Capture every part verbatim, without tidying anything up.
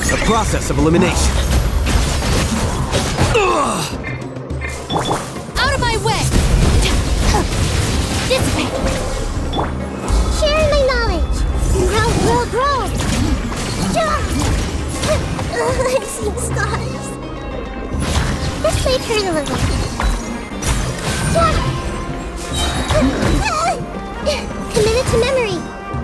A process of elimination. Out of my way! Dissipate! Sharing my knowledge! Grow, grow, grow! I've seen scars. This might hurt a little. Committed to memory.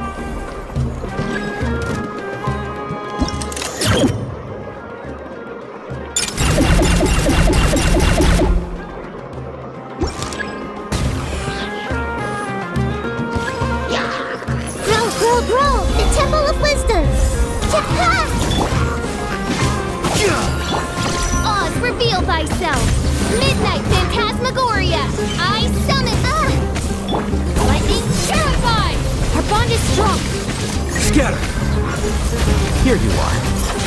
Grow, grow, grow! The Temple of Wisdom! Oz, reveal thyself! Midnight Phantasmagoria! I summon! Ah! Lightning terrified! Our bond is strong! Scatter! Here you are.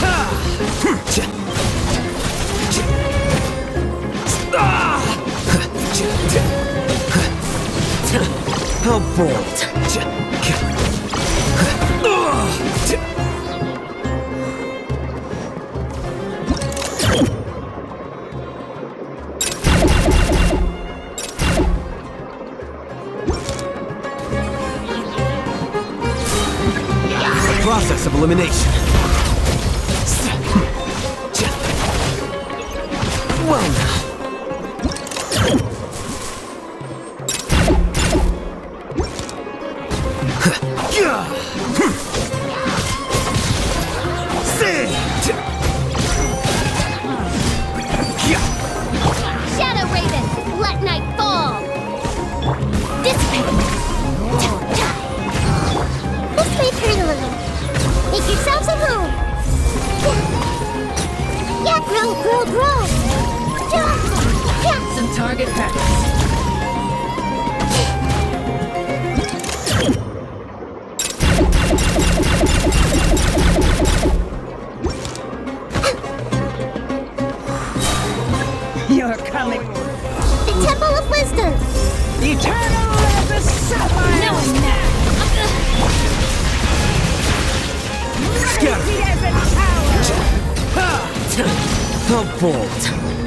How bold! Process of elimination. Well now. Shadow Raven, let night fall! Dissipate! This might hurt a little. Make yourselves at home. Yeah, grow, grow, grow. Some target practice. You're coming. The Temple of Wisdom. Eternal as the sapphire. No, I'm not. Mighty as a tower. How bold!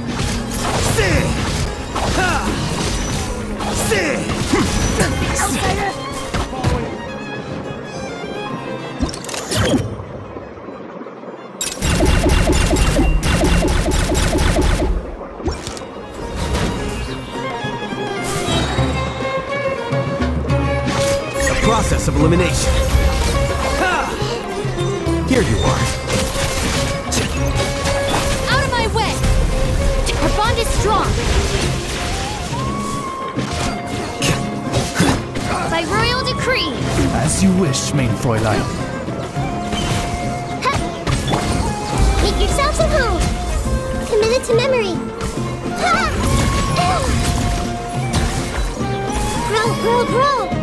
Outsider. A process of elimination. Here you are. Out of my way! Our bond is strong! By royal decree! As you wish, main Fräulein. Ha! Make yourselves at home. Committed to memory. Ha! Grow, grow, grow!